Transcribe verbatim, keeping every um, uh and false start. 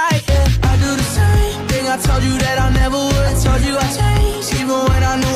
right, yeah. I do the same thing I told you that I never would. Told you I changed, even when I knew